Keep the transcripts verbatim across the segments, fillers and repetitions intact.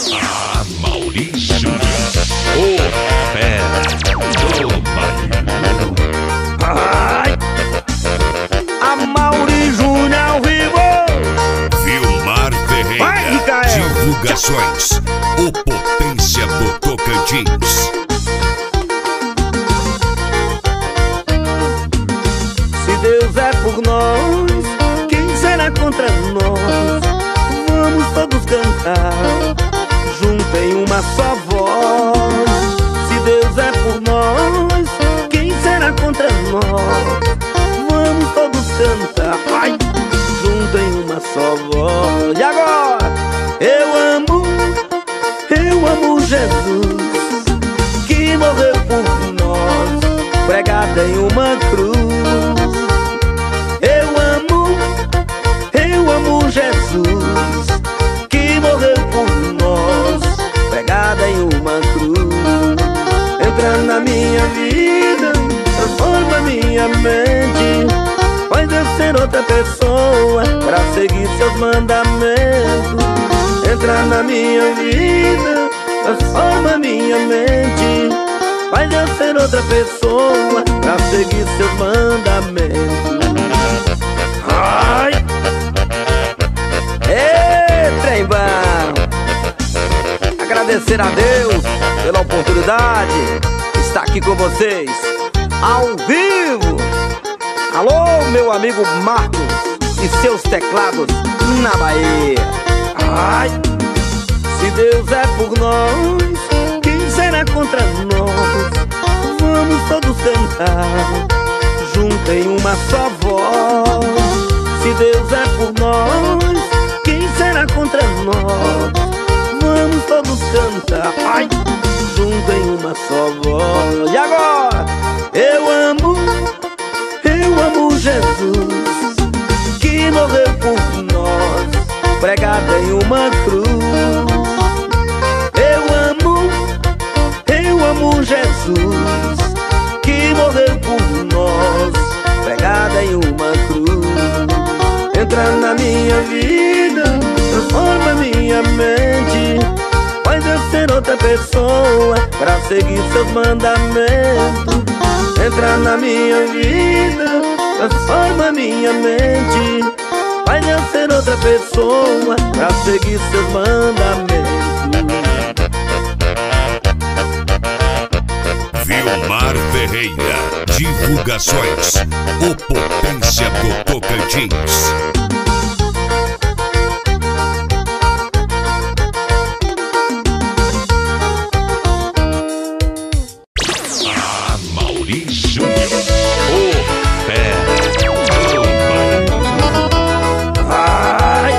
Ah, Maurício, o fera do baile. Ai. A Mauri Júnior ao vivo. Vilmar Vai, Ferreira, Micael. divulgações, o Potência do Tocantins. Se Deus é por nós, quem será contra nós? Vamos todos cantar junto em uma só voz. Se Deus é por nós, quem será contra nós? Vamos todos cantar, ai, junto em uma só voz. E agora? Eu amo, eu amo Jesus, que morreu por nós, pregado em uma cruz. Eu amo, eu amo Jesus, que morreu por nós, pregado em uma cruz. Entra na minha vida, transforma minha mente, faz eu ser outra pessoa pra seguir seus mandamentos. Entra na minha vida, transforma minha mente, faz eu ser outra pessoa pra seguir seus mandamentos. Ai! Ê, trem bom! Agradecer a Deus pela oportunidade de estar aqui com vocês ao vivo. Alô, meu amigo Marcos e seus teclados na Bahia. Ai! Se Deus é por nós, quem será contra nós? Vamos todos cantar junto em uma só voz. Se Deus é por nós, quem será contra nós? Vamos todos cantar, ai, junto em uma só voz. E agora? Eu amo, eu amo Jesus, que morreu por nós, pregado em uma cruz. Eu amo, eu amo Jesus, que morreu por nós, pregado em uma cruz. Entra na minha vida, transforma minha mente, faz eu ser outra pessoa pra seguir seus mandamentos. Entra na minha vida, transforma minha mente, faz eu ser outra pessoa pra seguir seus mandamentos. Vilmar Ferreira, divulgações, o Potência do Tocantins. Ah, Maurício, o fera do baile. Ai.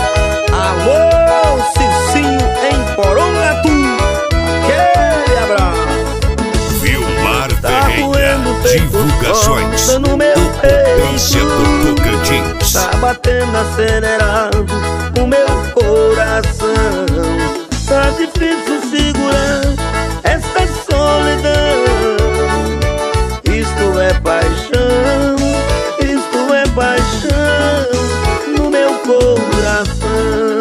Alô, Cicinho em Porongatu, aquele abraço. Vilmar Tá Ferreira, doendo feito divulgações, corda no meu o Potência peito. do Tocantins. Tá batendo acelerado o meu coração. Tá difícil segurar esta solidão. Isto é paixão, isto é paixão no meu coração.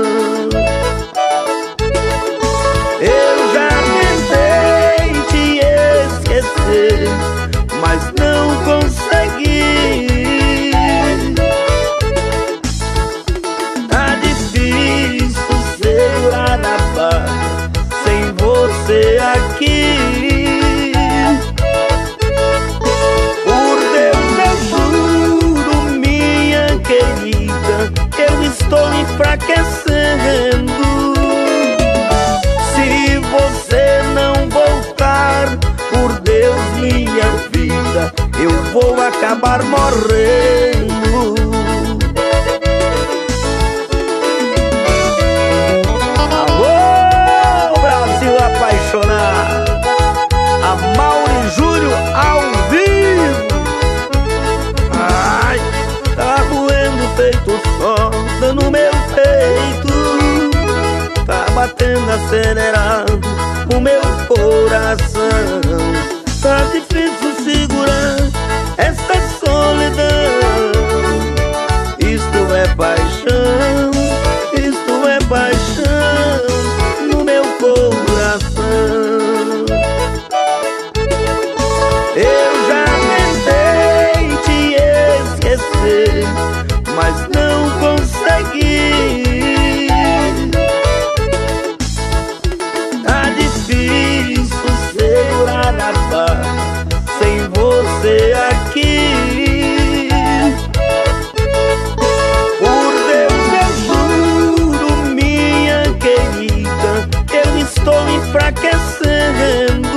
Eu já tentei te esquecer, mas não consegui. Tá difícil segurar a paz sem você aqui. Por Deus eu juro, minha querida, eu estou enfraquecendo. Se você não voltar, por Deus, minha vida, eu vou acabar morrendo. Alô, Brasil apaixonado, a Mauri Júnior ao vivo. Ai, tá doendo feito solda no meu peito, tá batendo acelerado o meu coração. Tá difícil segurar esta solidão. Isto é paixão, isto é paixão no meu enfraquecendo.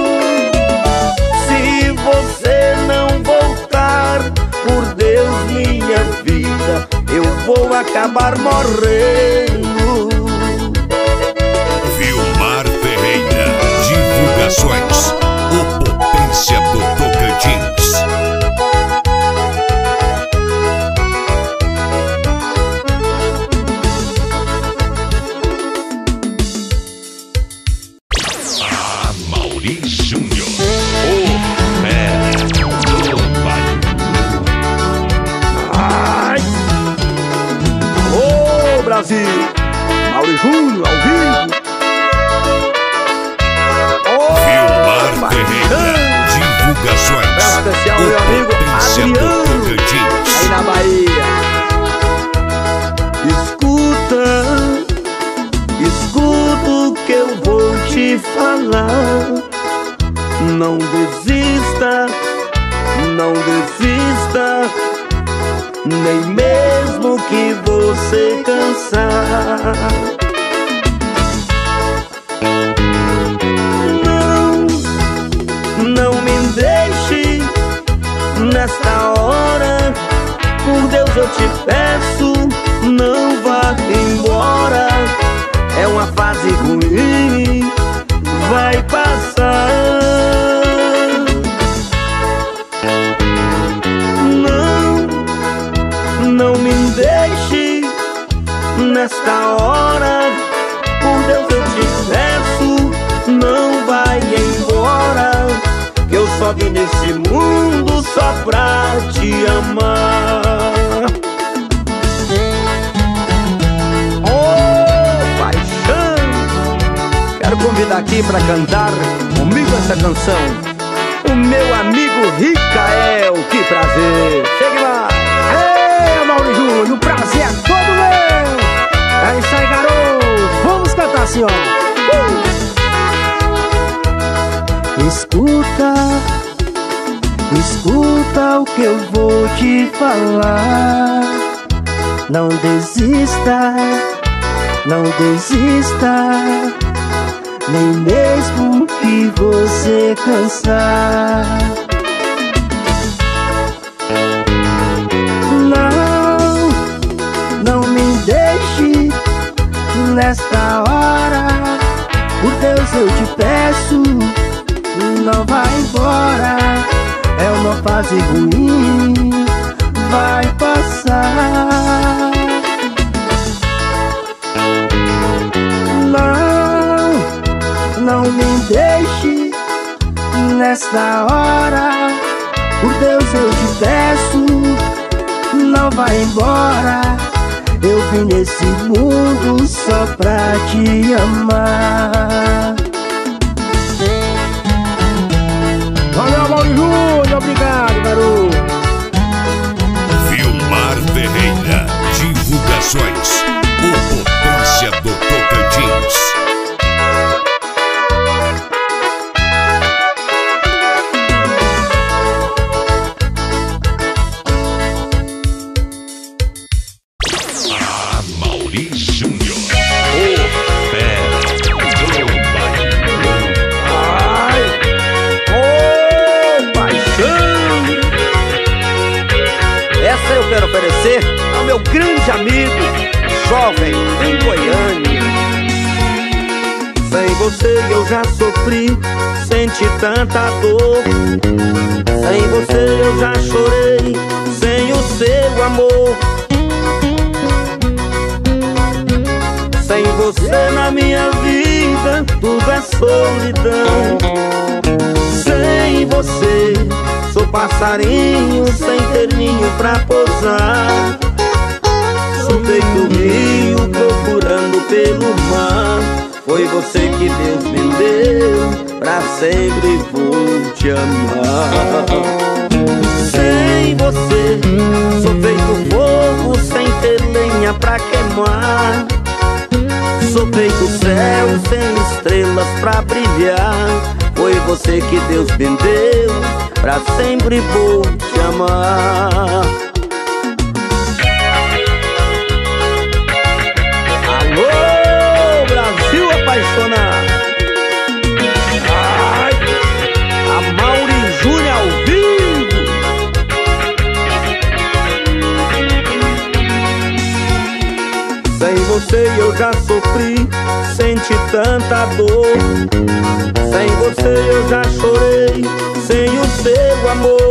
Se você não voltar, por Deus, minha vida, eu vou acabar morrendo. Vilmar Ferreira, divulgações, o Potência do Tocantins. Ah, Mauri Júnior, o pé do Vale. Ai! Alô, Brasil! Mauri Júnior, ao vivo! Vilmar Ferreira, divulgações, Abraço especial, meu o amigo Potência do Adriano, Tocantins. aí na Bahia. Escuta, escuta o que eu vou te falar. Não desista, não desista, nem mesmo que você cansar. Não, não me deixe nesta hora. Por Deus eu te peço, não vá embora. É uma fase ruim, vai passar. Não, não me deixe nesta hora. Por Deus eu te peço, não vai embora. Que eu só vim nesse mundo só pra te amar. Oh, paixão! Quero convidar aqui pra cantar comigo essa canção o meu amigo Ricael. Que prazer! Chegue lá! Ei, Mauri Júnior, o prazer é todo meu! É isso aí, garoto! Vamos cantar assim, ó! Uh! Escuta, escuta o que eu vou te falar. Não desista, não desista, nem mesmo que você cansar. Não, não me deixe nesta hora. Por Deus eu te peço, não vai embora. É uma fase ruim, vai passar. Não, não me deixe nesta hora. Por Deus eu te peço, não vai embora. Eu vim nesse mundo só pra te amar. Valeu, Mauri Júnior, obrigado, garoto. Vilmar Ferreira, divulgações, o Potência do Tocantins. Ah, Mauri Júnior, o pé do Vale. Ai! Oh, paixão! Essa eu quero oferecer ao meu grande amigo, jovem em Goiânia. Sem você eu já sofri, senti tanta dor. Sem você eu já chorei, sem o seu amor. Sem você na minha vida, tudo é solidão. Sem você, sou passarinho sem ter ninho pra pousar. Sou feito rio procurando pelo mar. Foi você que Deus me deu, pra sempre vou te amar. Sem você, sou feito fogo sem ter lenha pra queimar. Sou feito céu sem estrelas pra brilhar. Foi você que Deus me deu, pra sempre vou te amar. Alô, Brasil apaixonado! senti tanta dor. Sem você eu já chorei, sem o seu amor.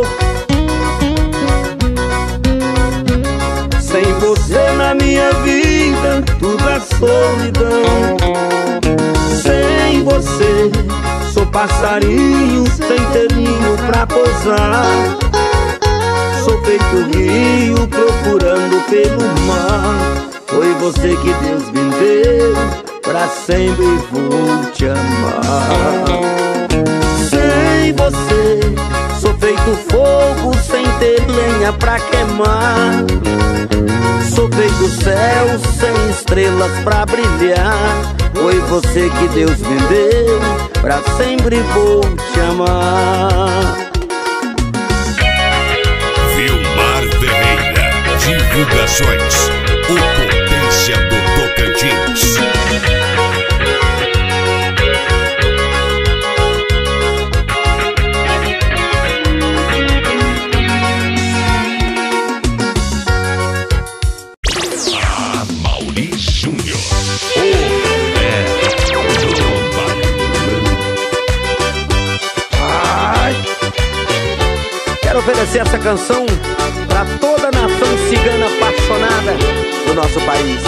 Sem você na minha vida, tudo é solidão. Sem você, sou passarinho sem ter ninho pra pousar. Sou feito rio procurando pelo mar. Foi você que Deus me deu, pra sempre vou te amar. Sem você, sou feito fogo sem ter lenha pra queimar. Sou feito céu sem estrelas pra brilhar. Foi você que Deus me deu, pra sempre vou te amar. Vilmar Ferreira, divulgações, o Potência do Tocantins. Ah, Mauri Júnior, o pé do bailão. Ai, quero oferecer essa canção pra toda a nação cigana apaixonada do nosso país.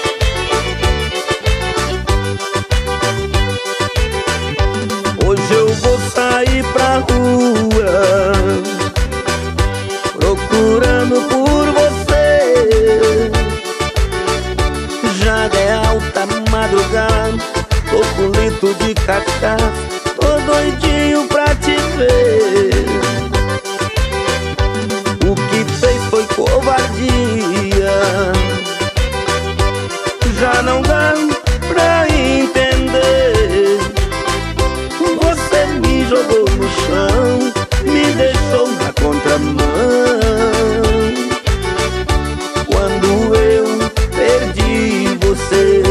Hoje eu vou sair pra rua procurando por você. Já é alta madrugada, tô com litro de cachaça, tô doidinho pra te ver. O que fez foi covardia, já não dá pra entender. Você me jogou no chão, me deixou na contramão. Quando eu perdi você,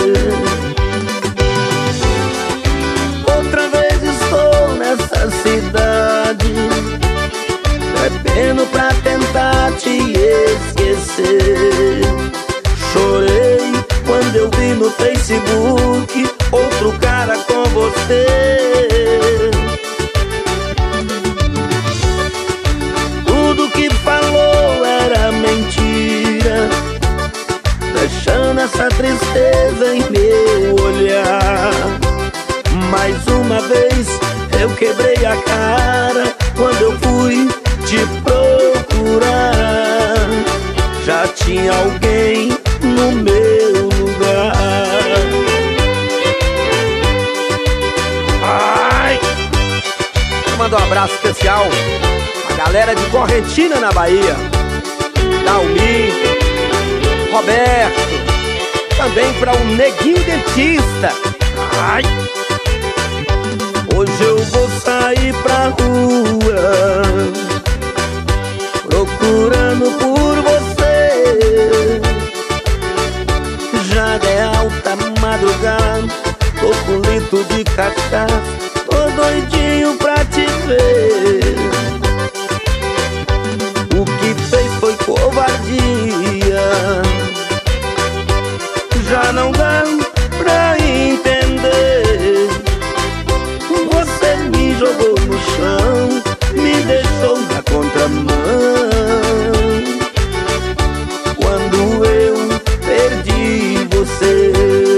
outra vez estou nessa cidade, bebendo pra tentar te esquecer. Chorei quando eu vi no Facebook outro cara com você. Tudo que falou era mentira, deixando essa tristeza em meu olhar. Mais uma vez eu quebrei a cara quando eu fui te procurar. Já tinha alguém no meu lugar. Ai! Manda um abraço especial a galera de Correntina, na Bahia. Dalmi, Roberto, também para o Neguinho Dentista. Ai! Hoje eu vou sair pra rua procurando por você. Já é alta madrugada, tô com litro de cachaça, tô doidinho pra te ver. O que fez foi covardia, já não dá pra entender. Você me jogou no chão, me deixou na contramão. Quando eu perdi você,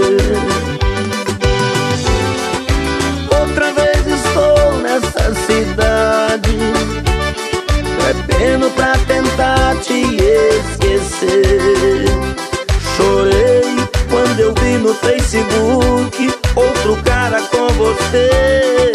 outra vez estou nessa cidade, bebendo pra tentar te esquecer. Chorei quando eu vi no Facebook outro cara com você.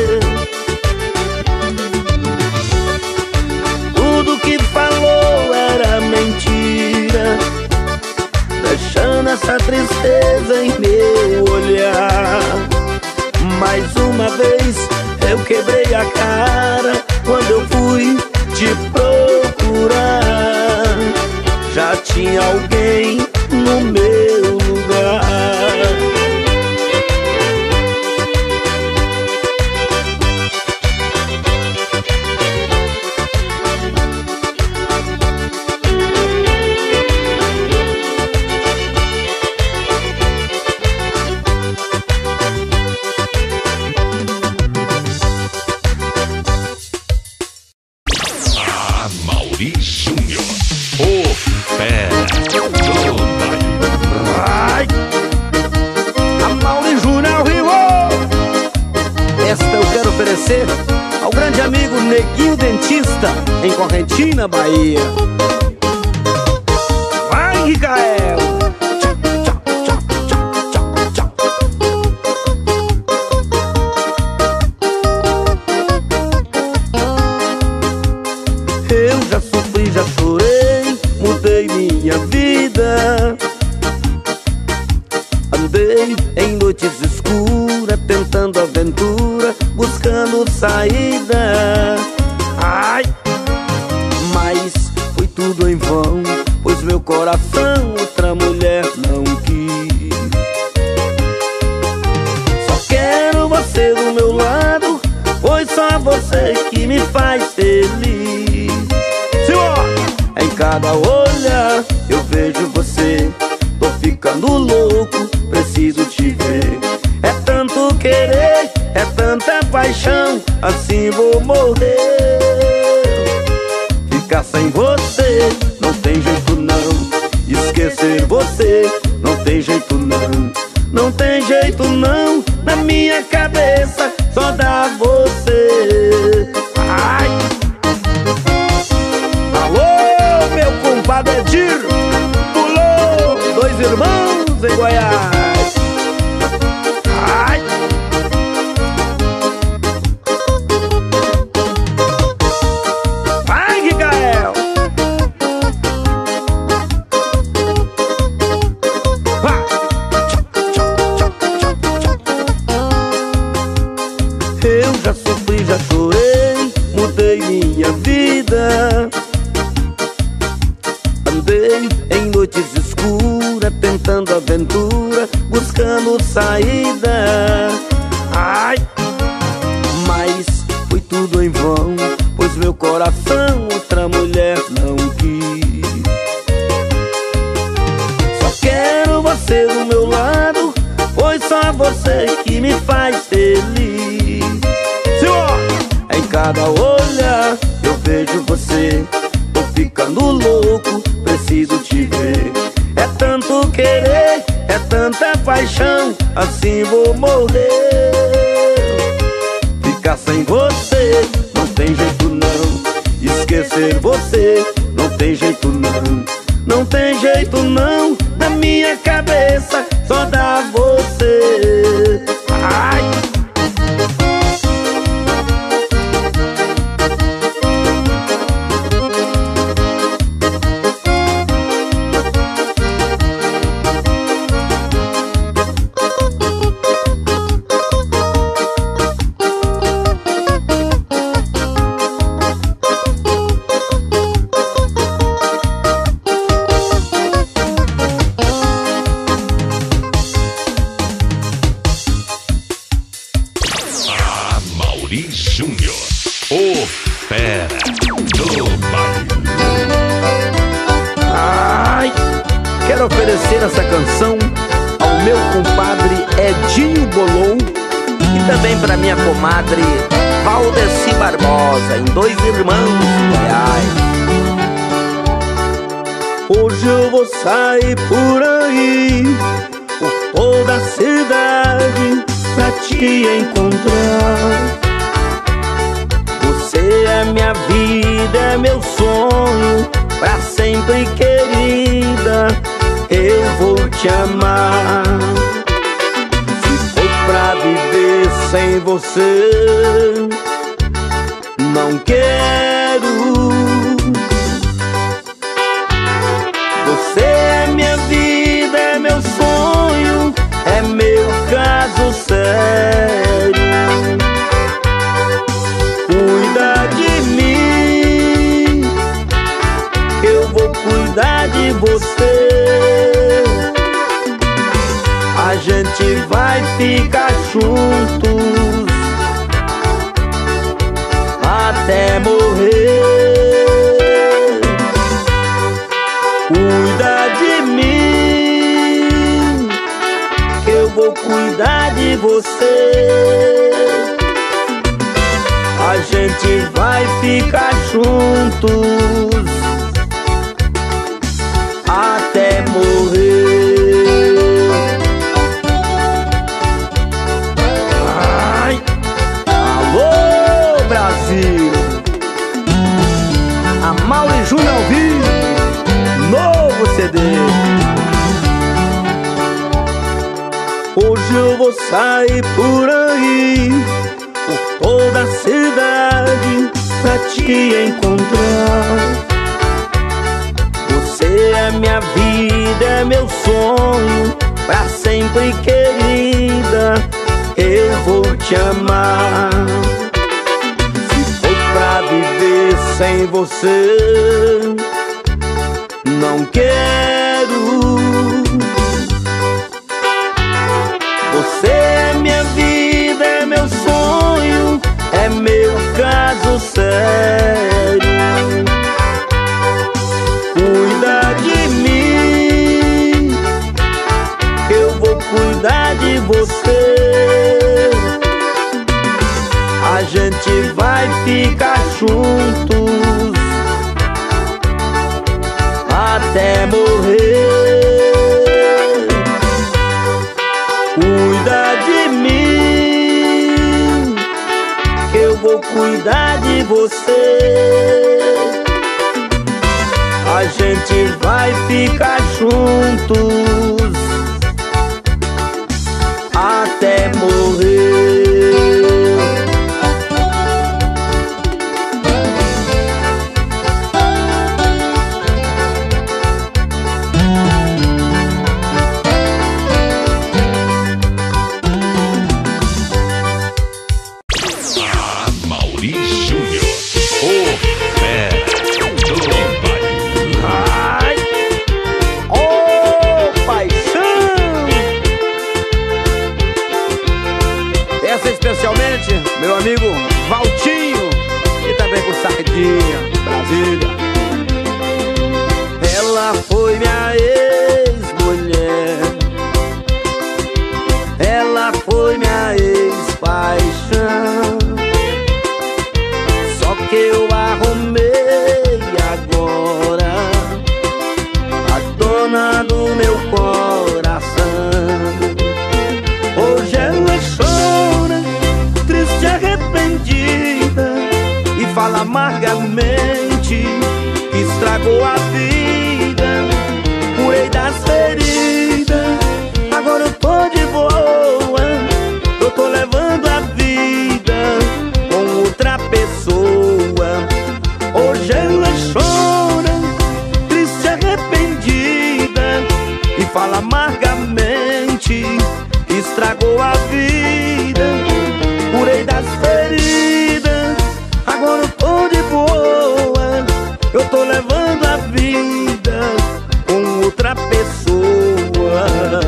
Tudo que falou era mentira, deixando essa tristeza em meu olhar. Mais uma vez eu quebrei a cara quando eu fui te procurar. Já tinha alguém no meu lugar. agradecer ao grande amigo Neguinho Dentista, em Correntina, Bahia. Vai, Ricael! Eu já sofri, já chorei, mudei minha vida. Andei em noites escuras, tentando aventura, buscando saída. Ai, mas foi tudo em vão, pois meu coração outra mulher não quis. Só quero você do meu lado, pois só você que me faz feliz. Em cada olhar eu vejo você, tô ficando louco, preciso te ver. É tanto querer, é tanta paixão, assim vou morrer. Ficar sem você não tem jeito não, esquecer você não tem jeito não. Não tem jeito não, na minha cabeça só dá você. Ai. Alô, meu compadre Edir, pulou, dois irmãos em Goiás. Ai. Vai, Ricael. Vai. Eu já sofri, já chorei, mudei minha vida. Andei em noites escuras, tentando aventura, buscando saída. Ai, mas foi tudo em vão, pois meu coração outra mulher não quis. Só quero você do meu lado, pois só você que me faz feliz. Senhor! Em cada olhar eu vejo você, tô ficando louco, preciso te ver. É tanto querer, é tanta paixão, assim vou morrer. Ficar sem você não tem jeito não, esquecer você não tem jeito não. Não tem jeito não, na minha cabeça só dá você. Ai. Júnior, o fera do baile. Ai, quero oferecer essa canção ao meu compadre Edinho Bolon e também para minha comadre Valdeci Barbosa, em Dois Irmãos, Goiás. Hoje eu vou sair por aí, por toda a cidade, pra te encontrar. Você é minha vida, é meu sonho, pra sempre, querida, eu vou te amar. Se for pra viver sem você, não quero. Você é minha vida, é meu sonho, é meu caso sério. Cuida de mim, que eu vou cuidar de você. A gente vai ficar juntos até morrer. Cuida de mim, que eu vou cuidar de você. A gente vai ficar juntos até morrer. Ai, alô, eu vou sair por aí, por toda a cidade, pra te encontrar. Você é minha vida, é meu sonho, pra sempre, querida, eu vou te amar. Se for pra viver sem você, não quero. Você é minha vida, é meu sonho, é meu caso sério. Cuida de mim, que eu vou cuidar de você. A gente vai ficar juntos até morrer. Cuida de mim, que eu vou cuidar de você. A gente vai ficar juntos até morrer. Meu amigo Valtinho e também com Sardinha, Brasília. Ela foi minha ex-mulher, ela foi minha ex-paixão. Só que eu arrumei agora a dona do meu coração. Hoje ela chora, triste, arrependida, e fala amargamente que estragou a vida. Curei das feridas, agora eu tô de boa. Eu tô levando a vida com outra pessoa. Hoje ela chora, triste, arrependida, e fala amargamente que estragou a vida. Curei das feridas, agora eu tô de boa. Eu tô levando a vida com outra pessoa.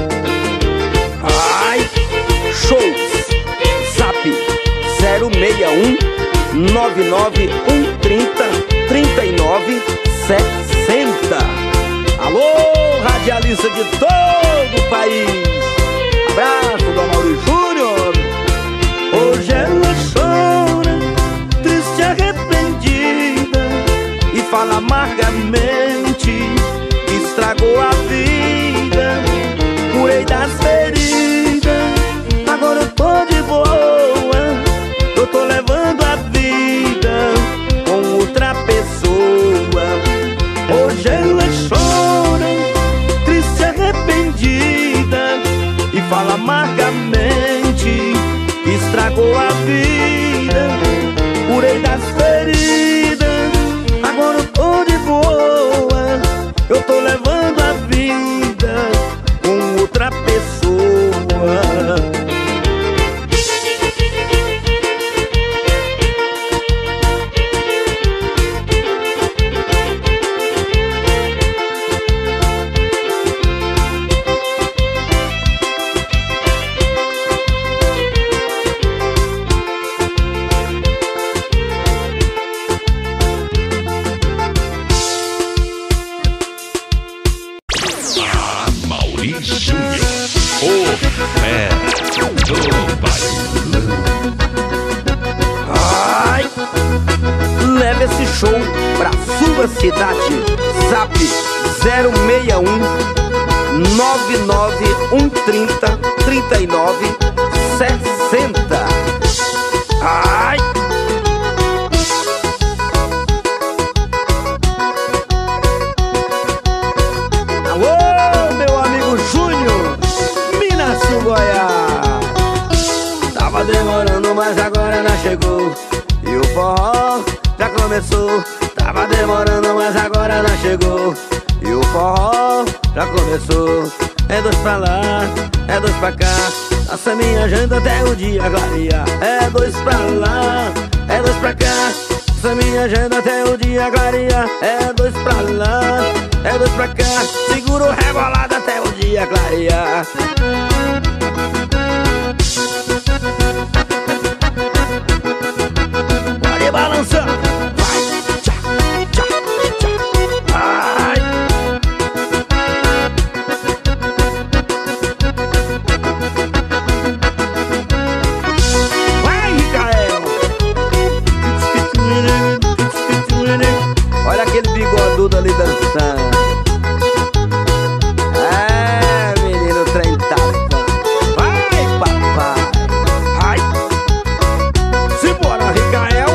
Ai, shows! Zap zero seis um nove nove um três zero três nove sete zero. Alô, radialista de todo o país. Abraço do Amaury Júnior. Hoje ela chora, triste, arrependida, e fala amargamente que estragou a vida. Curei das feridas, agora eu tô de boa. Eu tô levando a vida com outra pessoa. Hoje ela chora, triste, arrependida, e fala amargamente que estragou a vida. Curei das feridas, agora eu tô de boa. Eu tô levando a vida com outra pessoa. Ai, leva esse show pra sua cidade. Zap zero seis um nove nove um três zero três nove sete zero. Ai, alô, meu amigo Júnior, Minas Goiás. demorando, mas agora já chegou. E o forró já começou. Tava demorando, mas agora já chegou. E o forró já começou. É dois pra lá, é dois pra cá. Nossa minha janta até o dia clarear. É dois pra lá, é dois pra cá. Nossa minha janta até o dia clarear. É dois pra lá, é dois pra cá. Segura o rebolado até o dia clarear. Pode balançar. Vai, tchá, tchá, tchá. Vai. Vai, Ricael. Olha aquele bigodudo ali dançando. É, menino, o trem tá bom. Vai, papai. Vai. Simbora, Ricael.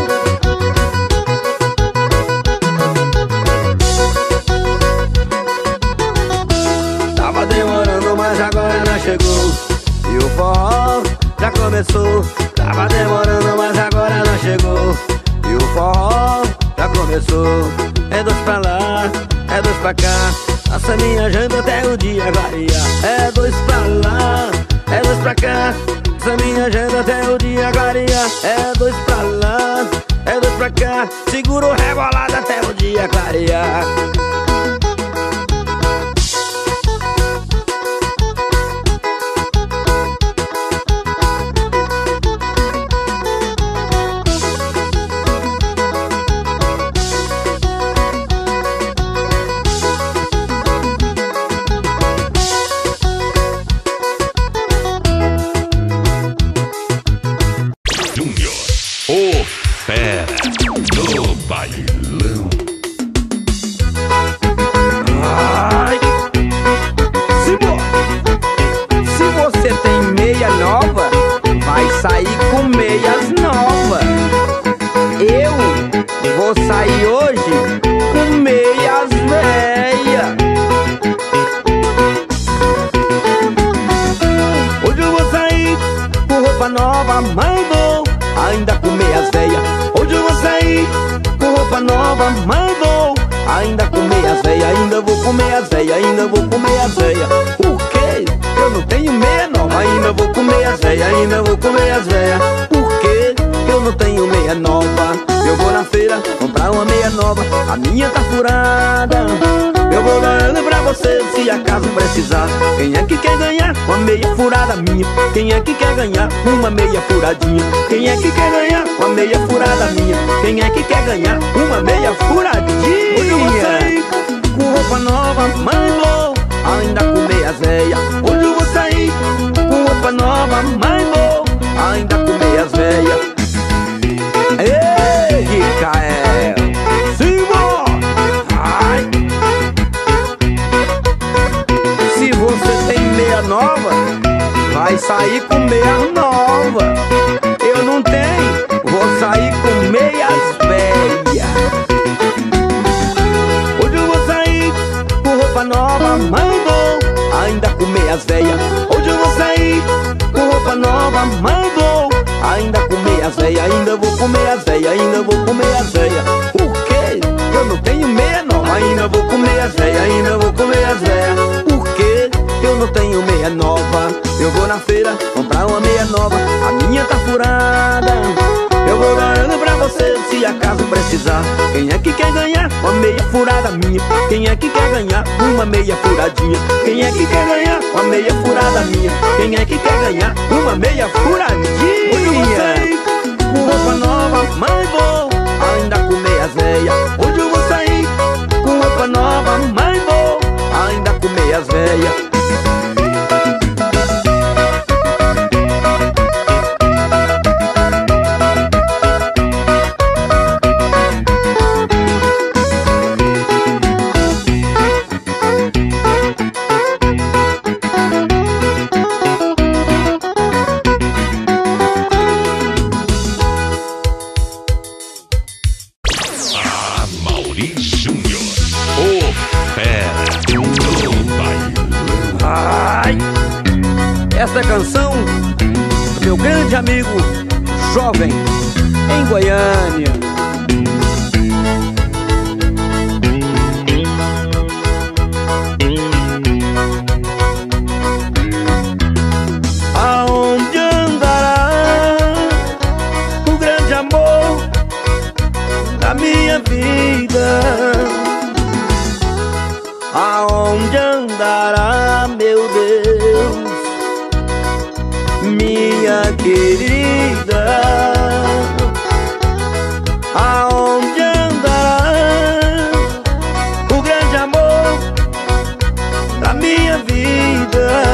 Tava demorando, mas agora já chegou. E o forró já começou. Tava demorando, mas agora já chegou. E o forró já começou. É dois pra lá, é dois pra cá. Nossa minha janta até o dia clarear. É dois pra lá, é dois pra cá. Nossa minha janta até o dia clarear. É dois pra lá, é dois pra cá. Segura o rebolado até o dia clarear. Júnior, o fera do bailão. Ai. Simbora. Se você tem meia nova, vai sair com meias novas. Eu vou sair hoje com meias velhas. Hoje eu vou sair com roupa nova, mas vou ainda com meias velhas. Hoje eu vou sair com roupa nova, mas vou ainda com meias velhas. Ainda vou com meias velhas, ainda vou com meias velhas. Por quê? Eu não tenho meia nova. Ainda vou com meias velhas, ainda vou com meias velhas. Por quê? Eu não tenho meia nova. Eu vou na feira comprar uma meia nova. A minha tá furada. Eu vou dando pra você se acaso precisar. Quem é que quer ganhar uma meia furada minha? Quem é que quer ganhar uma meia furadinha? Quem é que quer ganhar uma meia furada minha? Quem é que quer ganhar uma meia furadinha? Hoje eu vou sair com roupa nova, mas vou ainda com meias velhas. Hoje eu vou sair com roupa nova, mas vou ainda com meias velhas. Ei, Ricael, simbora! Ai. Se você tem meia nova, vai sair com meia nova. Eu não tenho, vou sair com meias velhas. Hoje eu vou sair com roupa nova, mas vou ainda com meias velhas. Hoje eu vou sair com roupa nova, mas vou ainda com meias velhas. Ainda vou com meias velhas, ainda vou com meias velhas. Por quê? Eu não tenho meia nova. Ainda vou com meias velhas, ainda vou com meias velhas. Por quê? Eu não tenho meia nova. Eu vou na feira comprar uma meia nova. A minha tá furada. Eu vou dando pra você se acaso precisar. Quem é que quer ganhar uma meia furada minha? Quem é que quer ganhar uma meia furadinha? Quem é que quer ganhar uma meia furada minha? Quem é que quer ganhar uma meia furadinha? Hoje eu vou sair com roupa nova, mas vou ainda com meias velhas. Hoje eu vou sair com roupa nova, mas vou ainda com meias velhas. grande amigo jovem em Goiânia. Aonde andará o grande amor da minha vida? Aonde andará, meu Deus, minha querida? Aonde andará o grande amor da minha vida?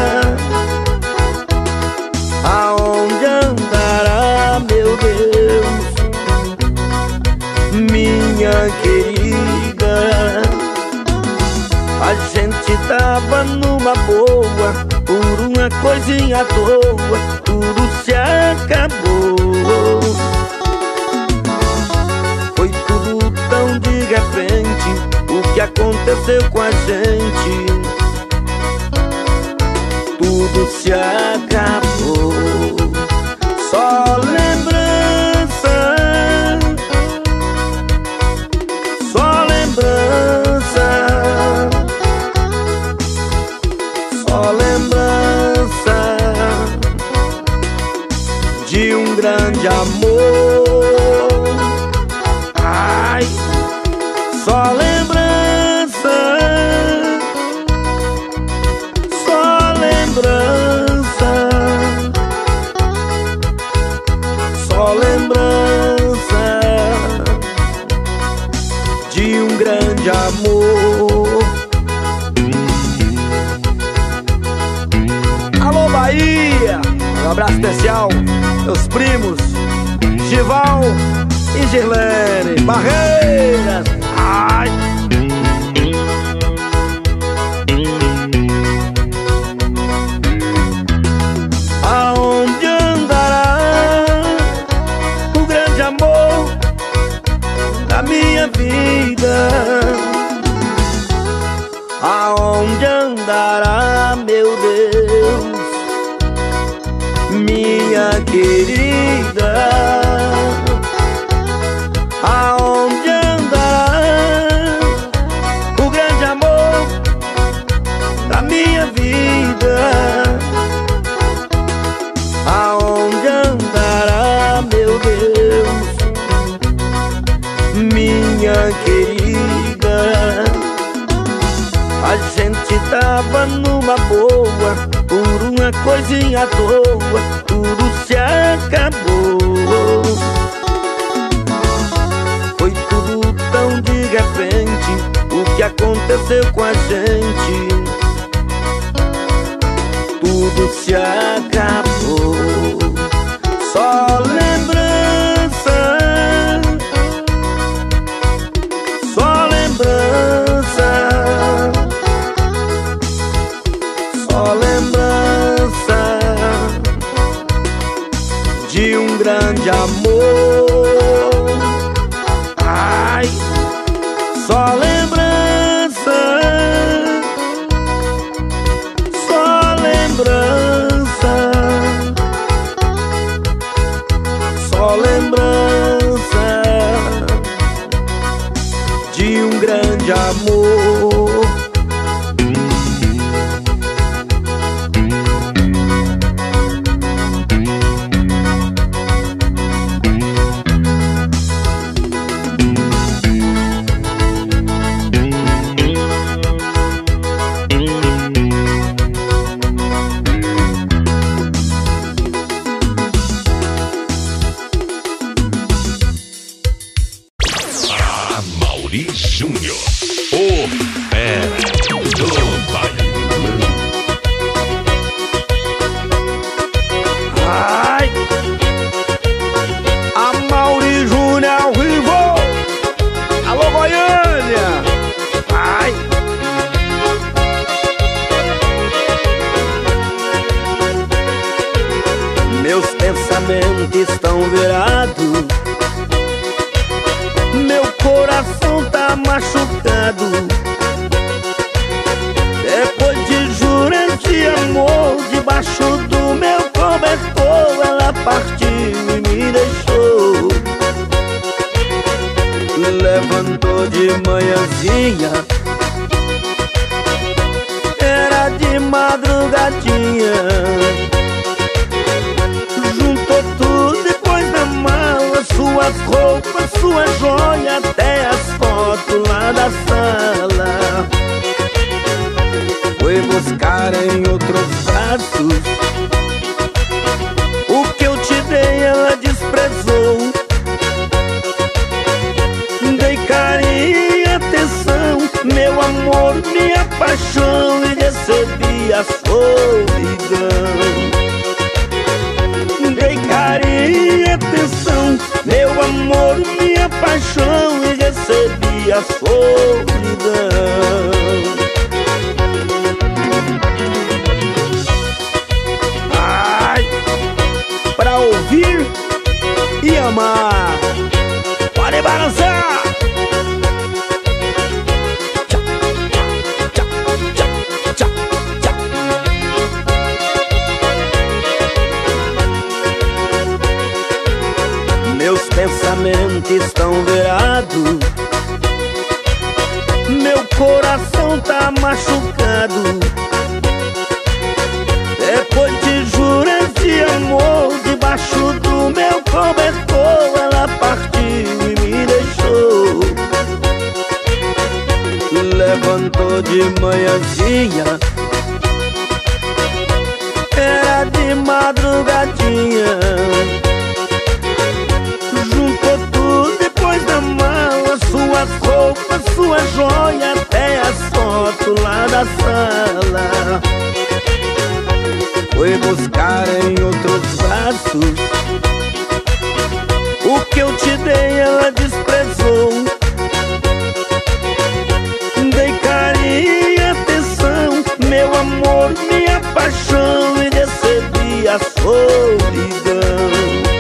Aonde andará, meu Deus, minha querida? A gente tava numa boa, por uma coisinha à toa, tudo se acabou. Foi tudo tão de repente, o que aconteceu com a gente, tudo se acabou. Só lembrança, só lembrança, só lembrança de um grande amor. Ai, só lembrança, só lembrança, só lembrança de um grande amor. Alô Bahia, um abraço especial, meus primos Gival e Girlene Barreiras. Ai, aonde andará o grande amor da minha vida? Aonde andará, meu Deus, minha querida? Aonde andará o grande amor da minha vida? Aonde andará, meu Deus, minha querida? A gente tava numa boa, por uma coisinha à toa, tudo se acabou. Foi tudo tão de repente, o que aconteceu com a gente, tudo se acabou. Só lembrança, só lembrança, só lembrança de um grande amor. Ai, só lembrança, só lembrança, só lembrança de um grande amor. Amaury Júnior, o fera do bailão. Ai, Amaury Júnior ao vivo. Alô Goiânia. Ai, meus pensamentos estão virados, meu coração tá machucado. Depois de juras de amor, debaixo do meu cobertor, ela manhãzinha, era de madrugadinha. Juntou tudo depois da mala, suas roupas, sua joia, até as fotos lá da sala. Foi buscar em outros braços o que eu te dei, ela desprezou. Dei carinho e atenção, meu amor, minha paixão, e recebi a solidão. Dei carinho e atenção, meu amor, minha paixão, e recebi a solidão. Pra ouvir e amar, pode balançar. Tchá, tchá, tchá, tchá, tchá. Meus pensamentos estão virados, meu coração tá machucado. Depois de juras de amor, debaixo do meu cobertor, ela partiu e me deixou. Levantou de manhãzinha, era de madrugadinha. Juntou tudo depois da mala, suas roupas, sua joia, até as fotos lá da sala. Foi buscar em outros braços o que eu te dei, ela desprezou. Dei carinho e atenção, meu amor, minha paixão, e recebi a solidão.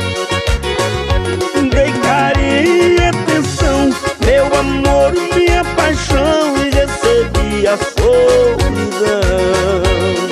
Dei carinho e atenção, meu amor, minha paixão, e recebi a solidão.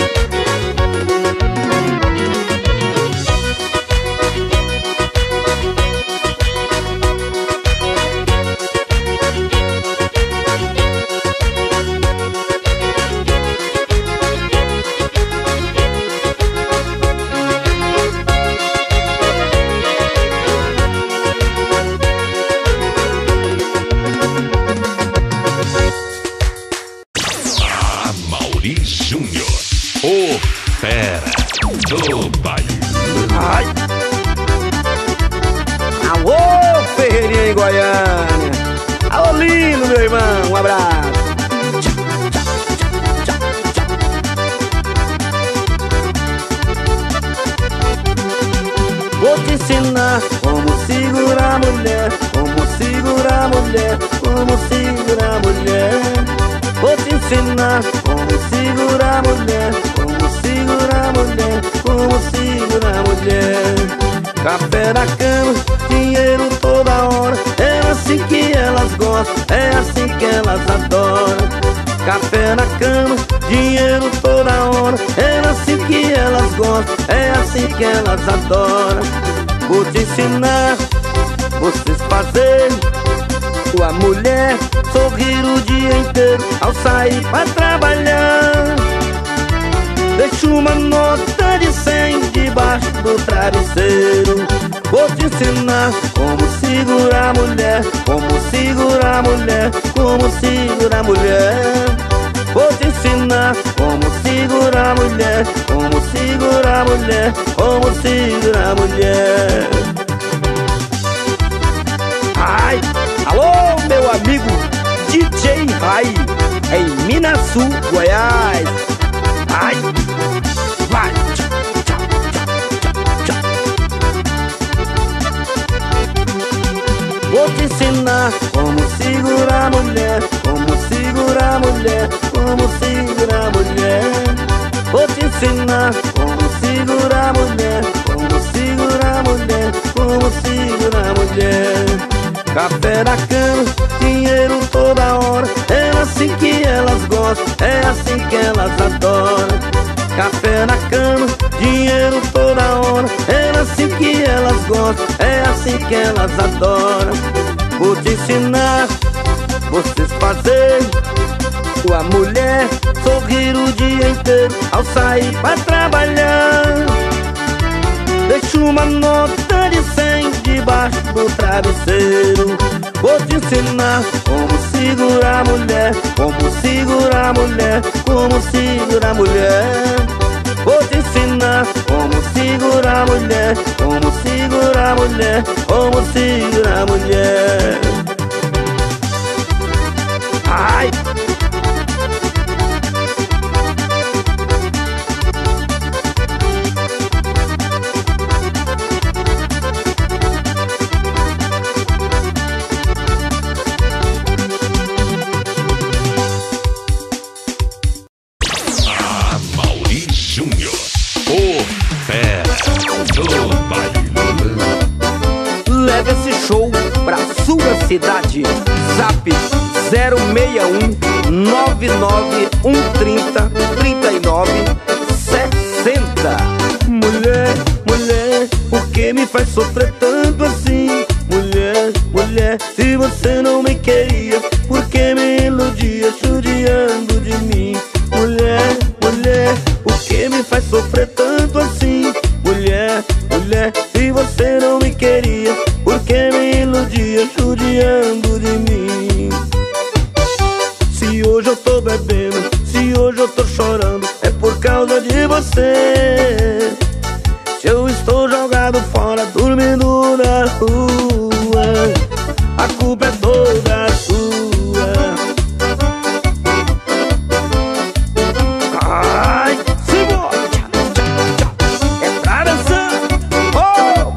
Júnior, o fera do baile. Ai. Alô, Ferreirinha em Goiânia. Alô, lindo, meu irmão, um abraço. Vou te ensinar como segurar a mulher, como segurar a mulher, como segurar a mulher. Vou te ensinar como segurar a mulher, como segurar a mulher, como segurar a mulher. Café na cama, dinheiro toda hora, é assim que elas gostam, é assim que elas adoram. Café na cama, dinheiro toda hora, é assim que elas gostam, é assim que elas adoram. Vou te ensinar, vocês fazerem sua mulher sorrir o dia inteiro ao sair pra trabalhar. Deixa uma nota de cem debaixo do travesseiro. Vou te ensinar como segurar a mulher, como segurar a mulher, como segurar a mulher. Vou te ensinar como segurar a mulher, como segurar a mulher, como segurar a mulher. Ai, alô, meu amigo D J Rai, em Minasul, Goiás. Ai, vai. Tchau, tchau, tchau, tchau. Vou te ensinar como segurar a mulher, como segurar a mulher, como segurar a mulher. Vou te ensinar como segurar a mulher, como segurar a mulher, como segurar a mulher. Café na cama, dinheiro toda hora, é assim que elas gostam, é assim que elas adoram. Café na cama, dinheiro toda hora, é assim que elas gostam, é assim que elas adoram. Vou te ensinar vocês fazem sua mulher sorrir o dia inteiro ao sair pra trabalhar. Deixa uma nota de cem debaixo do travesseiro. Vou te ensinar como segurar a mulher, como segurar a mulher, como segurar a mulher. Vou te ensinar como segurar a mulher, como segurar a mulher, como segurar a mulher. Ai! Leve esse show pra sua cidade. Zap zero seis um nove nove um três zero três nove seis zero. Mulher, mulher, por que me faz sofrer tanto assim? Mulher, mulher, se você não me queria, por que me iludia judiando de mim? Mulher, mulher, por que me faz sofrer tanto assim? Mulher, mulher, se você não me queria, por que me iludia judiando de mim? Se hoje eu tô bebendo, se hoje eu tô chorando, é por causa de você. Se eu estou jogado fora, dormindo na rua, a culpa é toda sua. Ai, simbora! É pra dançar! Oh,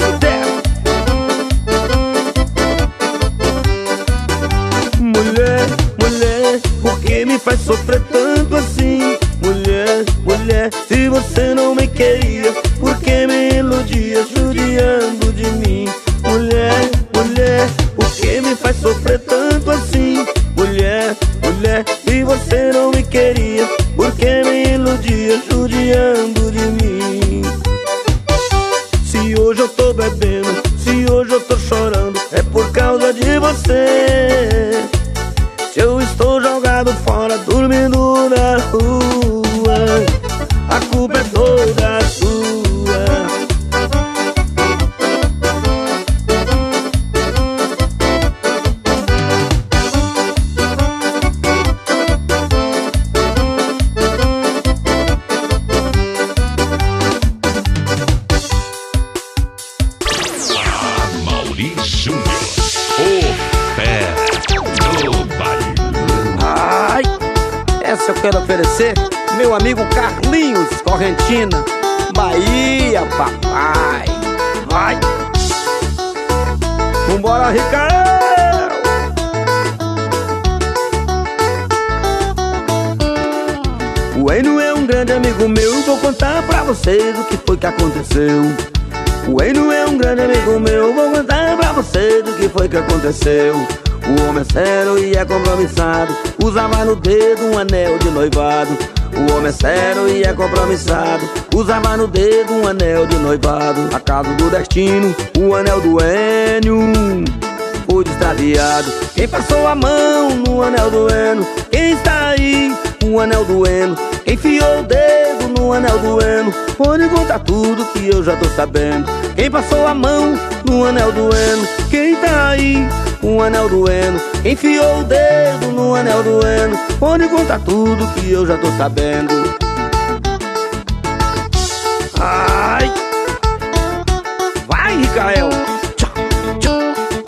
mulher, mulher, por que me faz sofrer tanto assim? Mulher, mulher, se você não me queria, por que me iludia judiando de mim? Mulher, mulher, por que me faz sofrer tanto assim? Mulher, mulher, se você não me queria, por que me iludia judiando de mim? Se hoje eu tô bebendo, se hoje eu tô chorando, é por causa de você. Se eu estou jogado fora, dormindo na rua, a culpa é toda sua. Mauri Júnior, o fera do baile. Ai, essa eu quero oferecer meu amigo Carlinhos Correntina, Bahia, papai. Vai! Vambora, Ricael! O Eno é um grande amigo meu, vou contar pra vocês o que foi que aconteceu. O Eno é um grande amigo meu, vou contar pra vocês o que foi que aconteceu. O homem é sério e é compromissado, usava no dedo um anel de noivado. O homem é sério e é compromissado, usava no dedo um anel de noivado. A casa do destino, o anel do Enio foi extraviado. Quem passou a mão no anel do Eno? Quem está aí? O anel do Eno. Quem enfiou o dedo no anel do Eno? Pode contar tudo que eu já tô sabendo. Quem passou a mão no anel do Eno? Quem tá aí? O anel do Eno. Quem enfiou o dedo no anel do Eno? Pode contar tudo que eu já tô sabendo. Ai! Vai, Ricael! Tchau, tchau.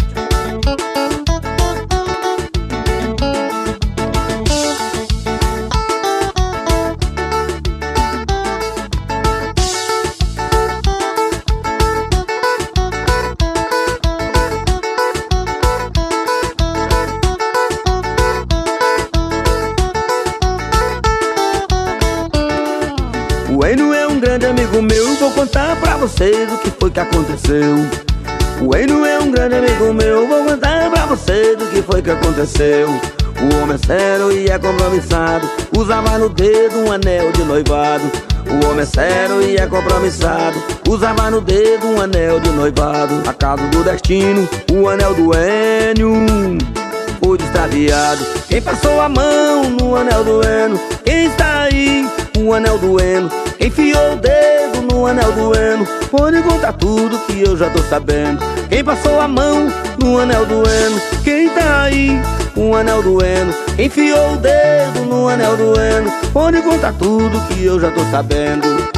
O Eno é um grande amigo meu, vou contar pra vocês o que foi que aconteceu. O Eno é um grande amigo meu, vou contar pra vocês o que foi que aconteceu. O homem é sério e é compromissado, usava no dedo um anel de noivado. O homem é sério e é compromissado, usava no dedo um anel de noivado. A casa do destino, o anel do Enio fui extraviado. Quem passou a mão no anel doendo? Quem está aí com o anel doendo? Quem enfiou o dedo no anel doendo? Pode contar tudo que eu já tô sabendo. Quem passou a mão no anel doendo? Quem tá aí com o anel doendo? Quem enfiou o dedo no anel doendo? Pode contar tudo que eu já tô sabendo.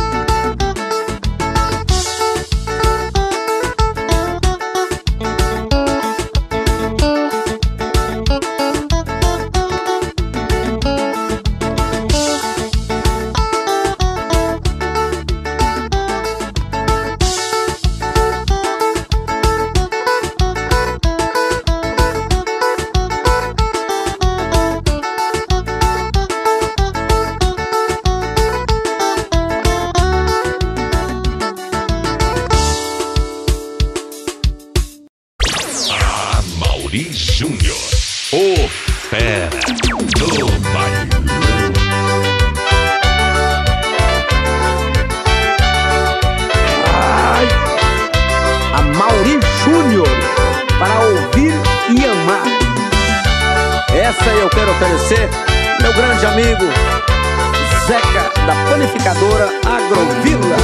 Mauri Júnior, o fera do bailão. Ai, a Mauri Júnior, para ouvir e amar. Essa eu quero oferecer meu grande amigo Zeca, da panificadora Agrovila.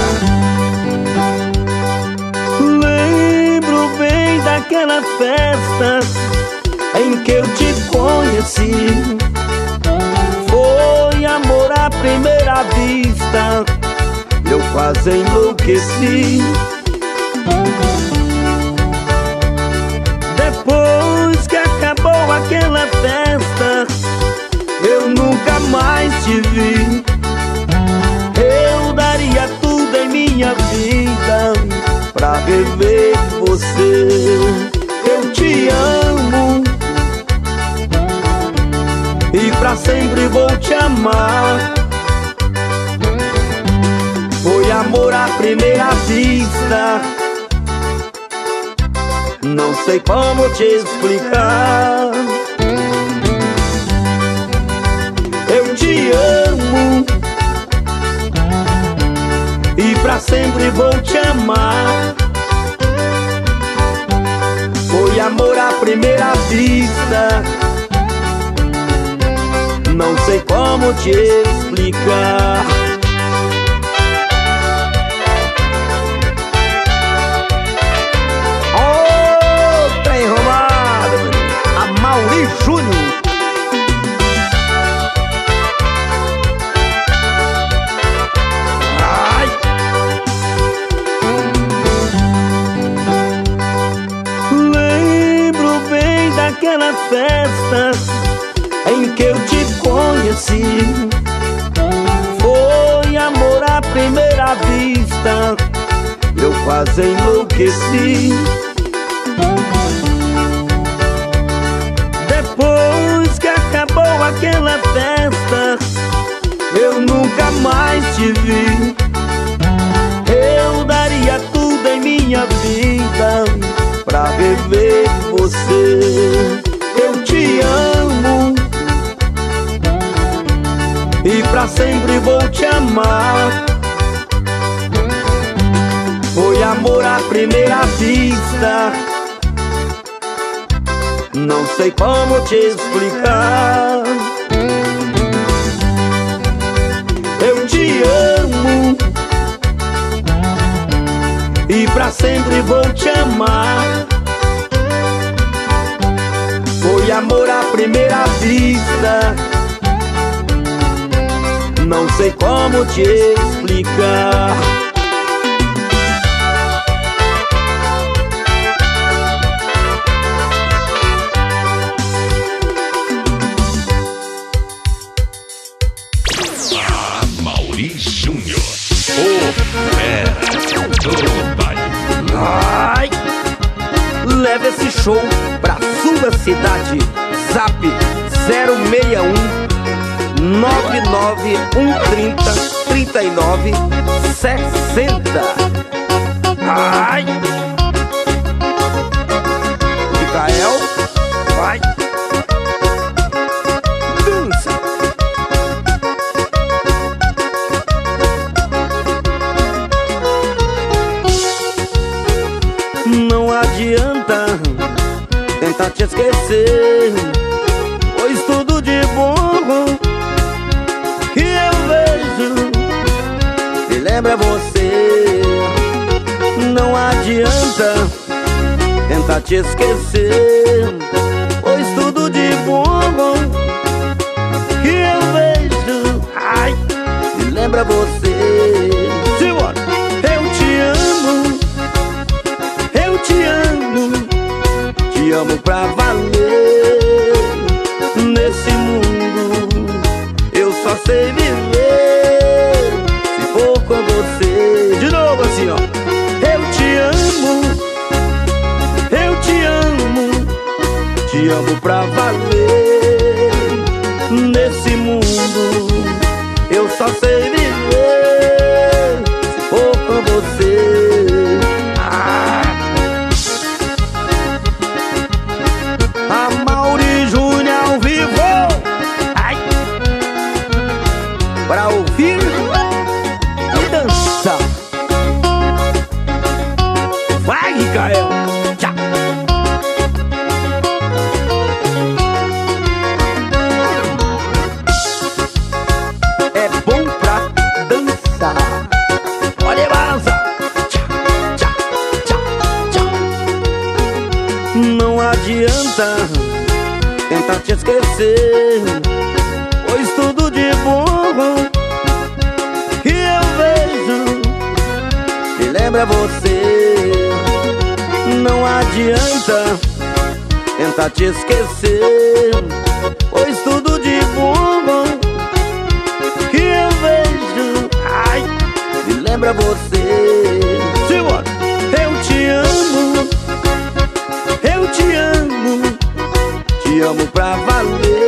Lembro bem daquela festa em que eu te conheci. Foi amor à primeira vista, eu quase enlouqueci. Depois que acabou aquela festa, eu nunca mais te vi. Eu daria tudo em minha vida pra rever você. Eu te amo e pra sempre vou te amar. Foi amor à primeira vista, não sei como te explicar. Eu te amo e pra sempre vou te amar. Foi amor à primeira vista, não sei como te explicar. Oh, trem roubado, a Mauri Júnior. Aquela festa em que eu te conheci, foi amor à primeira vista, eu quase enlouqueci. Depois que acabou aquela festa, eu nunca mais te vi. Eu daria tudo em minha vida pra rever você. Eu te amo e pra sempre vou te amar. Foi amor à primeira vista, não sei como te explicar. Eu te amo e pra sempre vou te amar. Foi amor à primeira vista, não sei como te explicar. Ah, Mauri Júnior, o fera do bailão. Ai, leva esse show pra sua cidade. Zap zero seis um nove nove um três zero três nove seis zero. Ai, Micael, vai, dança. Não adianta tentar te esquecer, tudo de bom que eu vejo me lembra você. Não adianta tentar te esquecer, pois tudo de bom que eu vejo, ai, me lembra você. Simbora! Eu te amo, eu te amo, te amo pra valer. Nesse mundo eu só sei viver se for com você. De novo assim, ó. Eu te amo, eu te amo, te amo pra valer. Nesse mundo eu só sei viver se for com você. Ah. Amaury Júnior ao vivo, ai, pra ouvir e dançar. Vai, Ricael, tchau. É bom pra dançar. Olha, balança. Tchau, tchau, tchau, tchau. Não adianta tentar te esquecer, pois tudo de bom que eu vejo me lembra você. Não adianta tentar te esquecer, pois tudo de bom que eu vejo, ai, me lembra você. Simbora! Eu te amo, eu te amo, te amo pra valer.